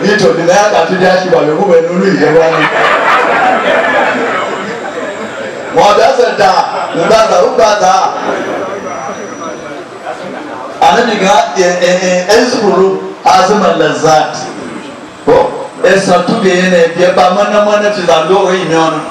ni to ni ya ka tu da shi ba me ko be nunu je wa ni mo da sa da mu da za u ba da anabi ga ezuru azman lazat ko esa tu be ne bi ba mana fi za do ro imi on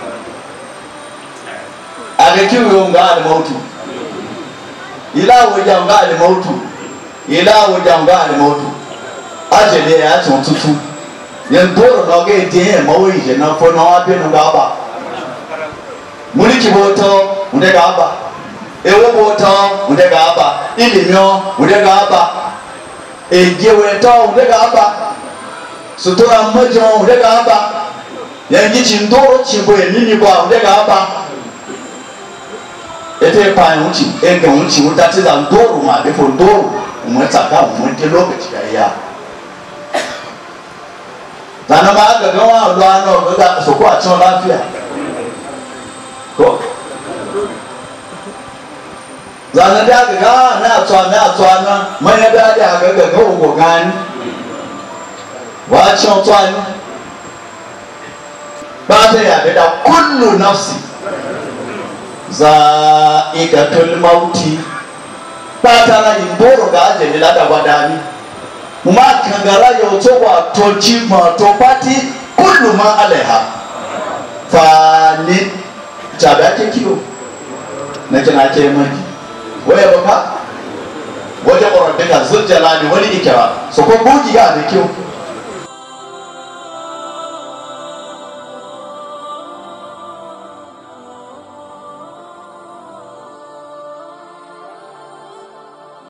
aga ki wo nga al mautu ila wo ja nga al mautu ila wo ja nga al mautu ajele ya tutu yen doro no ge de mo wo je na fo no abe no ga ba muliki boto unde ga ba ewo boto unde ga ba ilimyo unde ga ba ejewe to unde ga ba sutura mmojo unde ga ba yangi chindoro chimbo enini kwa unde ga ba ete pa unchi enge unchi utatiza ndoro ma before ndoro umwetaka umwete lokaci ya zana ma ga gawa lwano ga so ko a cikin lafiya ko zana da ga na tswa na manya da ga go gani wa chon tswani ba ta ya da kullu nafsi za'iqatul mauti ba ta na indoro ga ajeli la da wadani ma kangara yo to wa to ji ma to pati kullu ma alaiha fani tabe ake kiyo na kina ke maki waya baka waje ƙorar daga zuljalani wani ikira so ko bugi ya da kyau